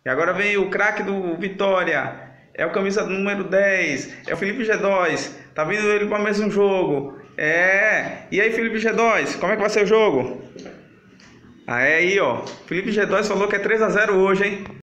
E agora vem o craque do Vitória. É o camisa número 10. É o Felipe G2. Tá vindo ele para mais um jogo. É. E aí, Felipe G2, como é que vai ser o jogo? Ah, é aí, ó. Felipe G2 falou que é 3 a 0 hoje, hein?